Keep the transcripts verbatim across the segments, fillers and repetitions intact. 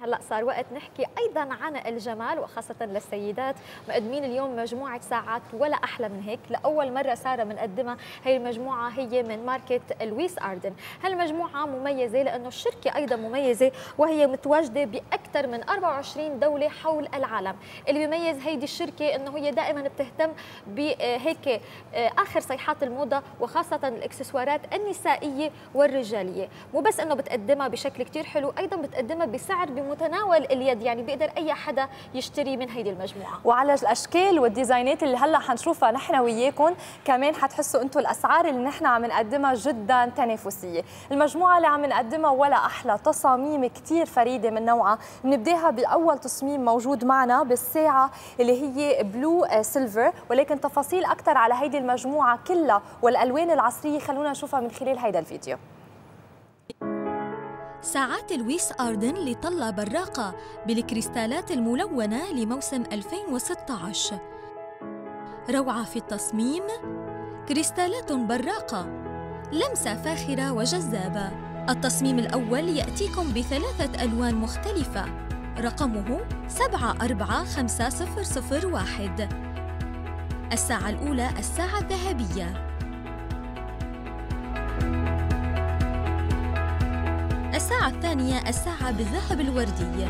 هلا صار وقت نحكي ايضا عن الجمال وخاصه للسيدات. مقدمين اليوم مجموعه ساعات ولا احلى من هيك، لاول مره ساره بنقدمها. هي المجموعه هي من ماركه لويس اردن. هالمجموعه مميزه لانه الشركه ايضا مميزه، وهي متواجده باكثر من أربعة وعشرين دوله حول العالم. اللي بيميز هيدي الشركه انه هي دائما بتهتم بهيك اخر صيحات الموضه، وخاصه الاكسسوارات النسائيه والرجاليه. مو بس انه بتقدمها بشكل كثير حلو، ايضا بتقدمها بسعر بمتناول اليد، يعني بيقدر اي حدا يشتري من هيدي المجموعه. وعلى الاشكال والديزاينات اللي هلا حنشوفها نحن وياكم كمان حتحسوا انتم الاسعار اللي نحن عم نقدمها جدا تنافسيه. المجموعه اللي عم نقدمها ولا احلى، تصاميم كثير فريده من نوعها. بنبداها باول تصميم موجود معنا بالساعه اللي هي بلو سيلفر، ولكن تفاصيل اكثر على هيدي المجموعه كلها والالوان العصريه خلونا نشوفها من خلال هيدا الفيديو. ساعات لويس أردن لطلة براقة بالكريستالات الملونة لموسم ألفين وستة عشر. روعة في التصميم، كريستالات براقة، لمسة فاخرة وجذابة. التصميم الأول يأتيكم بثلاثة ألوان مختلفة، رقمه سبعة أربعة خمسة صفر صفر واحد. الساعة الأولى الساعة الذهبية، الساعة الثانية الساعة بالذهب الوردي،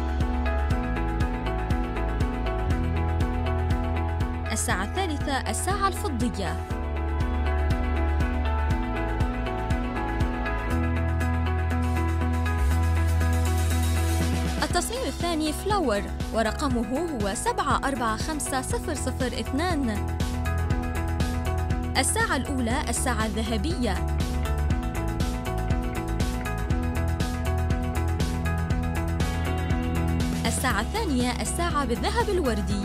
الساعة الثالثة الساعة الفضية، التصميم الثاني فلاور ورقمه هو سبعة أربعة خمسة صفر صفر اثنان. الساعة الأولى الساعة الذهبية، الساعة الثانية الساعة بالذهب الوردي،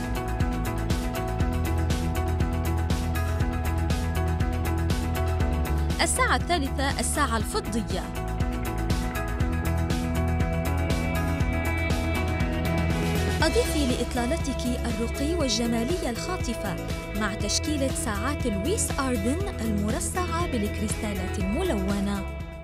الساعة الثالثة الساعة الفضية. أضيفي لإطلالتك الرقي والجمالية الخاطفة مع تشكيلة ساعات لويس أردن المرصعة بالكريستالات الملونة.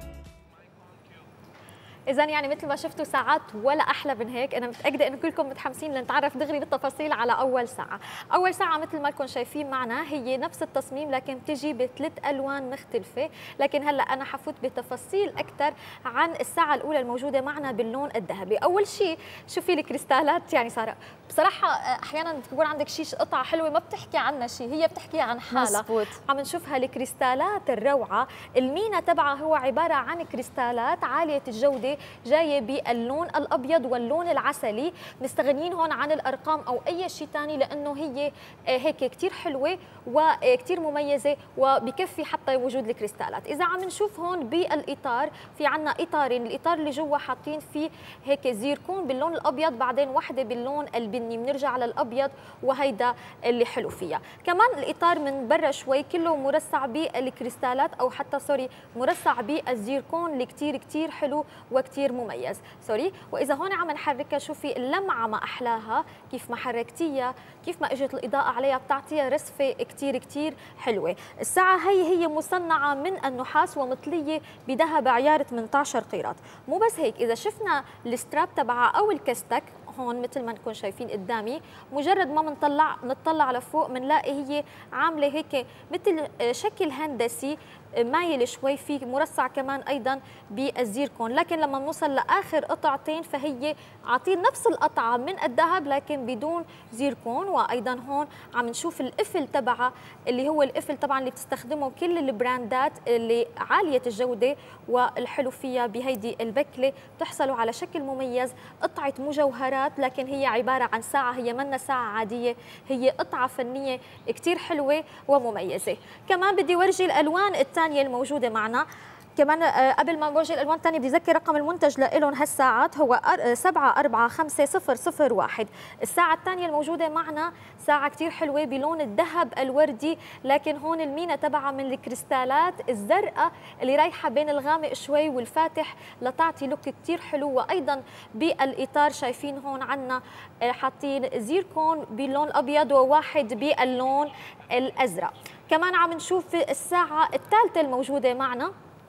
إذا يعني مثل ما شفتوا ساعات ولا أحلى من هيك. أنا متأكدة إنه كلكم متحمسين لنتعرف دغري بالتفاصيل على أول ساعة. أول ساعة مثل ما لكم شايفين معنا هي نفس التصميم لكن بتجي بثلاث ألوان مختلفة، لكن هلا أنا حفوت بتفاصيل أكثر عن الساعة الأولى الموجودة معنا باللون الذهبي. أول شيء شوفي الكريستالات، يعني سارة بصراحة أحيانا بتكون عندك شيء قطعة حلوة ما بتحكي عنها شيء، هي بتحكي عن حالها. مزبوط. عم نشوفها الكريستالات الروعة، المينا تبعها هو عبارة عن كريستالات عالية الجودة جايه باللون الابيض واللون العسلي. مستغنيين هون عن الارقام او اي شيء ثاني لانه هي هيك كثير حلوه وكثير مميزه وبكفي حتى وجود الكريستالات. اذا عم نشوف هون بالاطار في عنا اطارين، الاطار اللي جوا حاطين فيه هيك زيركون باللون الابيض، بعدين وحده باللون البني. بنرجع على الابيض وهيدا اللي حلو فيها. كمان الاطار من برا شوي كله مرصع بالكريستالات او حتى سوري مرصع بالزيركون اللي كثير كثير حلو وكثير مميز سوري. واذا هون عم نحركها شوفي اللمعه ما احلاها، كيف ما حركتيها كيف ما اجت الاضاءه عليها بتعطيها رسفه كثير كثير حلوه. الساعه هي هي مصنعه من النحاس ومطليه بذهب عيار ثمانية عشر قيراط. مو بس هيك، اذا شفنا الستراب تبعها او الكستك هون مثل ما نكون شايفين قدامي، مجرد ما بنطلع نطلع لفوق بنلاقي هي عامله هيك مثل شكل هندسي مايل شوي، في مرصع كمان ايضا بالزيركون. لكن لما بنوصل لاخر قطعتين فهي عاطين نفس القطعه من الذهب لكن بدون زيركون. وايضا هون عم نشوف القفل تبعها اللي هو القفل طبعا اللي بتستخدمه كل البراندات اللي عاليه الجوده والحلو فيها بهيدي البكله. بتحصلوا على شكل مميز، قطعه مجوهرات لكن هي عباره عن ساعه، هي منا ساعه عاديه، هي قطعه فنيه كثير حلوه ومميزه. كمان بدي ورجي الالوان الثانيه الموجوده معنا. كمان قبل ما نورجي الالوان الثانيه بدي اذكر رقم المنتج لهم هالساعات هو سبعة أربعة خمسة صفر صفر واحد. الساعه الثانيه الموجوده معنا ساعه كثير حلوه بلون الذهب الوردي، لكن هون المينا تبعها من الكريستالات الزرقاء اللي رايحه بين الغامق شوي والفاتح لتعطي لوك كثير حلو. وايضا بالاطار شايفين هون عنا حاطين زيركون باللون الابيض وواحد باللون الازرق. كمان عم نشوف الساعه الثالثه الموجوده معنا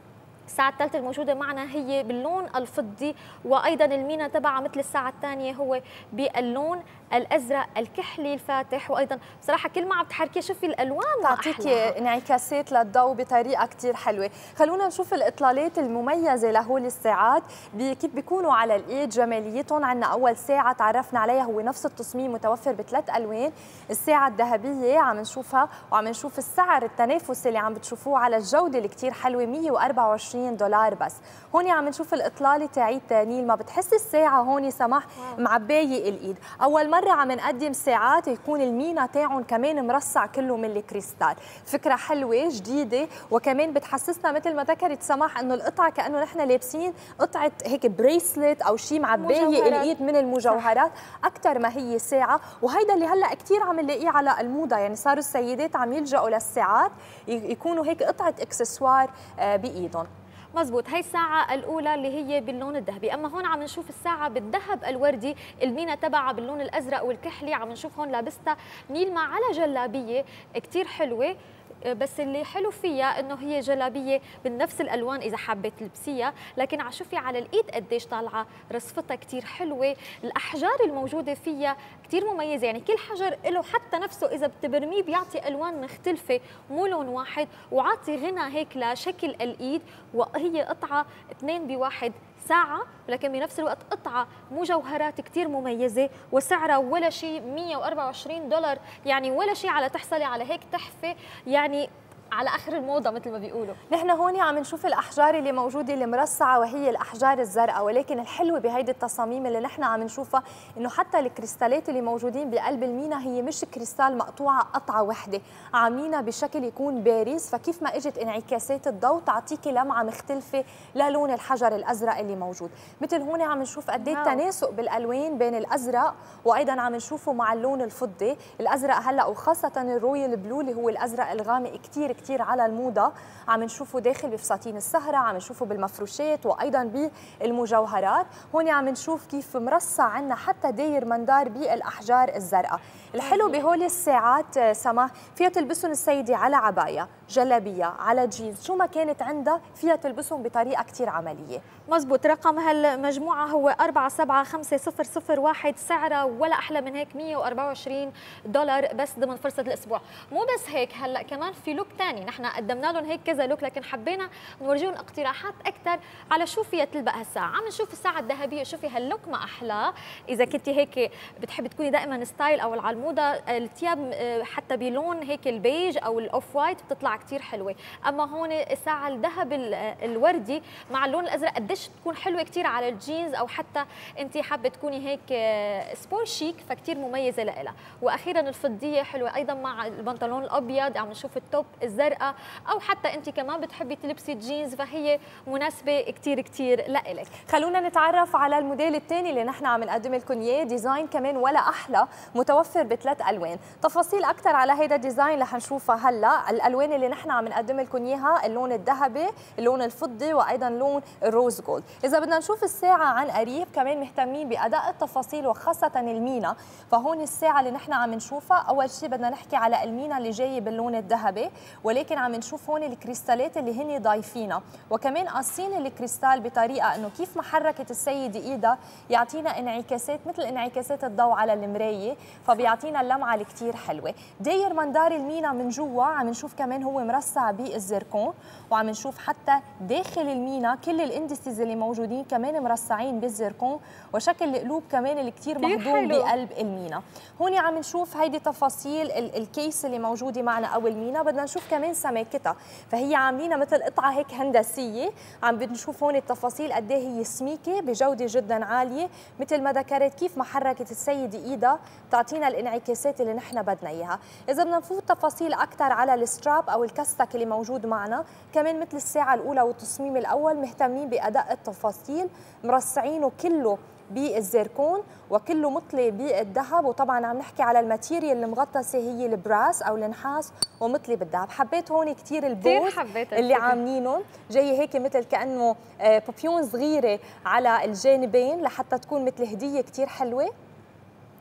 الساعة الثالثة الموجودة معنا هي باللون الفضي، وأيضا المينا تبعها مثل الساعة الثانية هو باللون الأزرق الكحلي الفاتح. وأيضا بصراحة كل ما عم تحركي شوفي الألوان تعطيكي انعكاسات للضوء بطريقة كتير حلوة. خلونا نشوف الإطلالات المميزة لهول الساعات كيف بيكونوا على الإيد، جماليتهم. عنا أول ساعة تعرفنا عليها هو نفس التصميم متوفر بثلاث ألوان، الساعة الذهبية عم نشوفها، وعم نشوف السعر التنافسي اللي عم بتشوفوه على الجودة اللي كتير حلوة مية وأربعة وعشرين دولار بس. هون عم نشوف الإطلالة تاعيت نيل، ما بتحسي الساعة هون سماح معباية الإيد. أول مرة عم نقدم ساعات يكون المينا تاعهم كمان مرصع كله من الكريستال، فكرة حلوة جديدة، وكمان بتحسسنا مثل ما ذكرت سماح انه القطعة كأنه نحن لابسين قطعة هيك بريسلت او شيء معباية الايد من المجوهرات اكثر ما هي ساعة. وهيدا اللي هلا كثير عم نلاقيه على الموضة، يعني صاروا السيدات عم يلجأوا للساعات يكونوا هيك قطعة اكسسوار بايدهم. مزبوط، هي الساعة الأولى اللي هي باللون الذهبي. أما هون عم نشوف الساعة بالذهب الوردي، المينا تبعها باللون الأزرق والكحلي. عم نشوف هون لابستها نيلما على جلابية كتير حلوة، بس اللي حلو فيها انه هي جلابيه بنفس الالوان اذا حبيت تلبسيها، لكن عم شوفي على الايد قديش طالعه رصفتها كثير حلوه. الاحجار الموجوده فيها كثير مميزه، يعني كل حجر له حتى نفسه اذا بتبرميه بيعطي الوان مختلفه مو لون واحد، وعاطي غنى هيك لشكل الايد. وهي قطعه اثنين بواحد، ساعة لكن بنفس الوقت قطعة مجوهرات كتير مميزة، وسعرها ولا شيء مية وأربعة وعشرين دولار، يعني ولا شيء على تحصلي على هيك تحفة، يعني على اخر الموضه مثل ما بيقولوا. نحن هون عم نشوف الاحجار اللي موجوده اللي مرصعه وهي الاحجار الزرقاء، ولكن الحلو بهيدي التصاميم اللي نحن عم نشوفها انه حتى الكريستالات اللي موجودين بقلب المينا هي مش كريستال مقطوعه قطعه وحده، عاملينها بشكل يكون بارز، فكيف ما اجت انعكاسات الضوء تعطيكي لمعه مختلفه للون الحجر الازرق اللي موجود. مثل هون عم نشوف قد ايه التناسق بالالوان بين الازرق، وايضا عم نشوفه مع اللون الفضي. الازرق هلا وخاصه الرويال بلو اللي هو الازرق الغامق كثير كثير على الموضه، عم نشوفه داخل بفساتين السهره، عم نشوفه بالمفروشات وايضا بالمجوهرات. هون عم نشوف كيف مرصع عنا حتى داير مندار بالاحجار الزرقاء. الحلو بهول الساعات سما فيها تلبسهم السيده على عبايه، جلابيه، على جينز، شو ما كانت عندها فيها تلبسهم بطريقه كثير عمليه. مزبوط، رقم هالمجموعه هو أربعة سبعة خمسة صفر صفر واحد، سعرها ولا احلى من هيك مية وأربعة وعشرين دولار بس ضمن فرصه الاسبوع. مو بس هيك، هلا كمان في لوك ثاني، نحن قدمنا لهم هيك كذا لوك، لكن حبينا نورجيهم اقتراحات اكثر على شو فيها تلبق هالساعه. عم نشوف الساعه الذهبيه، شوفي هاللوك ما احلاه اذا كنتي هيك بتحبي تكوني دائما ستايل او على الموضه، الثياب حتى بلون هيك البيج او الاوف وايت بتطلع كثير حلوه. اما هون الساعه الذهب الوردي مع اللون الازرق قديش بتكون حلوه كثير على الجينز، او حتى انت حابه تكوني هيك سبور شيك فكثير مميزه لها. واخيرا الفضيه حلوه ايضا مع البنطلون الابيض، عم نشوف التوب الزرقاء، او حتى انت كمان بتحبي تلبسي جينز فهي مناسبه كثير كثير لإلك. خلونا نتعرف على الموديل الثاني اللي نحن عم نقدم لكم اياه، ديزاين كمان ولا احلى، متوفر بثلاث الوان. تفاصيل اكثر على هيدا الديزاين رح نشوفها هلا. الالوان اللي نحن عم نقدم لكم اياها اللون الذهبي، اللون الفضي، وايضا لون الروز جولد. اذا بدنا نشوف الساعه عن قريب كمان مهتمين باداء التفاصيل وخاصه المينا، فهون الساعه اللي نحن عم نشوفها اول شيء بدنا نحكي على المينا اللي جاي باللون الذهبي، ولكن عم نشوف هون الكريستالات اللي هن ضايفينها، وكمان قاصين الكريستال بطريقه انه كيف ما حركت السيده ايدها يعطينا انعكاسات مثل انعكاسات الضوء على المرايه، فبيعطينا اللمعه الكثير حلوه. داير مندار المينا من جوا عم نشوف كمان هو مرصع بالزركون، وعم نشوف حتى داخل المينا كل الاندستيز اللي موجودين كمان مرصعين بالزركون، وشكل القلوب كمان اللي كثير مهضوم بقلب المينا. هون عم نشوف هيدي تفاصيل الكيس اللي موجوده معنا او المينا، بدنا نشوف كمان سماكتها، فهي عاملينها مثل قطعه هيك هندسيه. عم بنشوف هون التفاصيل قد ايه هي سميكه بجوده جدا عاليه، مثل ما ذكرت كيف ما حركت السيده ايدها بتعطينا الانعكاسات اللي نحن بدنا اياها. اذا بدنا نفوت تفاصيل اكثر على الستراب او الكستك اللي موجود معنا، كمان مثل الساعه الاولى والتصميم الاول مهتمين باداء التفاصيل، مرصعينه كله بالزيركون وكله مطلي بالذهب، وطبعا عم نحكي على الماتيريال المغطسه هي البراس او النحاس ومطلي بالذهب. حبيت هون كثير البوز اللي عاملينهم، جاي هيك مثل كانه بوبيون صغيره على الجانبين لحتى تكون مثل هديه كثير حلوه.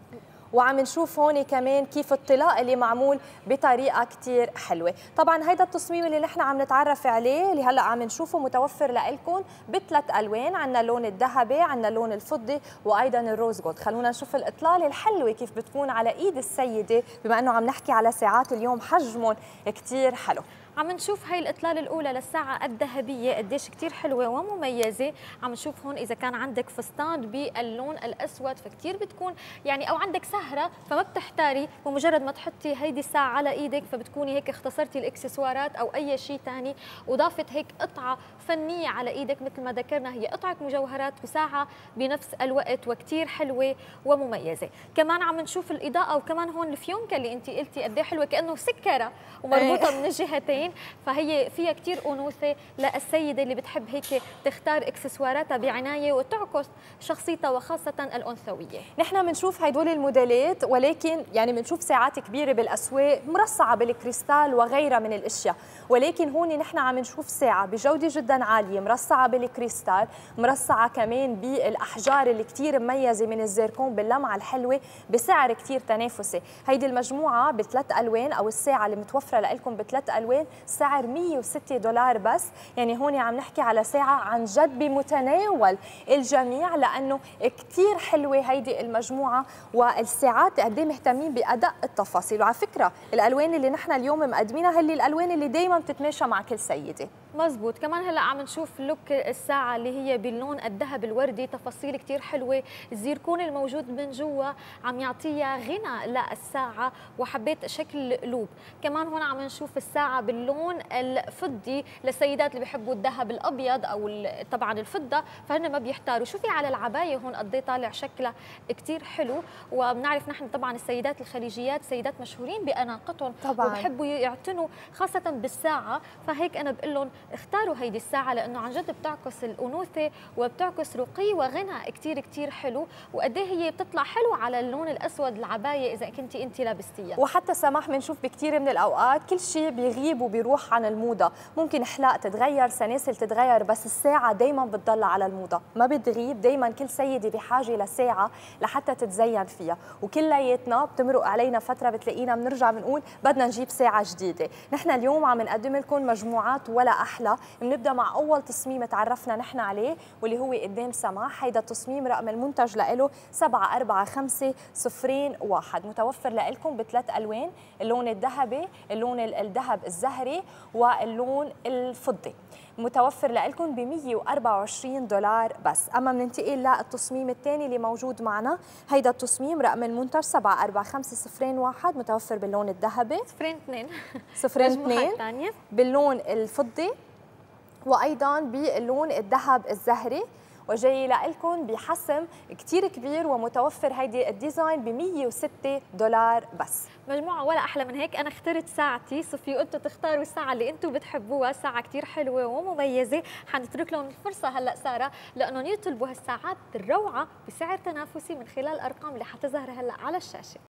وعم نشوف هون كمان كيف الطلاء اللي معمول بطريقه كثير حلوه. طبعا هيدا التصميم اللي نحن عم نتعرف عليه اللي هلا عم نشوفه متوفر لكم بثلاث الوان، عندنا اللون الذهبي، عندنا اللون الفضي، وايضا الروز جولد. خلونا نشوف الاطلاله الحلوه كيف بتكون على ايد السيده، بما انه عم نحكي على ساعات اليوم حجمهم كثير حلو. عم نشوف هاي الاطلاله الاولى للساعه الذهبيه قديش كثير حلوه ومميزه. عم نشوف هون اذا كان عندك فستان باللون الاسود فكتير بتكون يعني، او عندك سهره فما بتحتاري، بمجرد ما تحطي هيدي الساعه على ايدك فبتكوني هيك اختصرتي الاكسسوارات او اي شيء ثاني، وضافت هيك قطعه فنيه على ايدك مثل ما ذكرنا، هي قطعه مجوهرات وساعه بنفس الوقت وكتير حلوه ومميزه. كمان عم نشوف الاضاءه، وكمان هون الفيونكه اللي انت قلتي قد ايه حلوه كانه سكره ومربوطه من الجهتين، فهي فيها كثير انوثه للسيده اللي بتحب هيك تختار اكسسواراتها بعنايه وتعكس شخصيتها وخاصه الانثويه. نحن بنشوف هدول الموديلات، ولكن يعني بنشوف ساعات كبيره بالاسواق مرصعه بالكريستال وغيرها من الاشياء، ولكن هون نحن عم نشوف ساعه بجوده جدا عاليه مرصعه بالكريستال، مرصعه كمان بالاحجار اللي كثير مميزه من الزيركون باللمعه الحلوه بسعر كثير تنافسي. هيدي المجموعه بثلاث الوان، او الساعه اللي متوفره لكم بثلاث الوان سعر مية وستة دولار بس. يعني هون عم نحكي على ساعه عن جد بمتناول الجميع، لانه كثير حلوه هيدي المجموعه، والساعات قد ايه مهتمين بادق التفاصيل. وعلى فكره الالوان اللي نحن اليوم مقدمينها هي الالوان اللي دائما بتتماشى مع كل سيده. مزبوط. كمان هلا عم نشوف لوك الساعه اللي هي باللون الذهب الوردي، تفاصيل كثير حلوه، الزيركون الموجود من جوا عم يعطيها غنى للساعه، وحبيت شكل لوب. كمان هون عم نشوف الساعه باللون الفضي للسيدات اللي بيحبوا الذهب الابيض او طبعا الفضه، فهن ما بيحتاروا. شوفي على العبايه هون قد ايه طالع شكلها كثير حلو، وبنعرف نحن طبعا السيدات الخليجيات سيدات مشهورين باناقتهم طبعا، وبحبوا يعتنوا خاصه بالساعه، فهيك انا بقول لهم اختاروا هيدي الساعه لانه عن جد بتعكس الانوثه وبتعكس رقي وغنى كثير كثير حلو، وقد ايه هي بتطلع حلو على اللون الاسود العبايه اذا كنتي انت لابستيها. وحتى سماح بنشوف بكثير من الاوقات كل شيء بيغيب وبيروح عن الموضه، ممكن حلاق تتغير، سلاسل تتغير، بس الساعه دائما بتضل على الموضه، ما بتغيب. دائما كل سيده بحاجه لساعه لحتى تتزين فيها، وكلياتنا بتمرق علينا فتره بتلاقينا بنرجع بنقول بدنا نجيب ساعه جديده. نحن اليوم عم نقدم لكم مجموعات ولا احلى. بنبدا مع اول تصميم تعرفنا نحن عليه واللي هو قدام سماح. هيدا التصميم رقم المنتج له سبعة أربعة خمسة صفر واحد، متوفر لكم بثلاث الوان، اللون الذهبي، اللون الذهب الزهري، واللون الفضي. متوفر لكم ب مية وأربعة وعشرين دولار بس. اما بننتقل للتصميم الثاني اللي موجود معنا، هيدا التصميم رقم المنتج سبعة أربعة خمسة صفر واحد، متوفر باللون الذهبي صفرين اثنين صفرين اثنين باللون الفضي، وايضا باللون الذهب الزهري، وجاي لكم بحسم كثير كبير، ومتوفر هيدي الديزاين ب مية وستة دولار بس. مجموعه ولا احلى من هيك. انا اخترت ساعتي، صفي قلتوا تختاروا الساعه اللي انتم بتحبوها، ساعه كثير حلوه ومميزه. حنترك لهم الفرصه هلا ساره لانه يطلبوا هالساعات الروعه بسعر تنافسي من خلال الارقام اللي حتظهر هلا على الشاشه.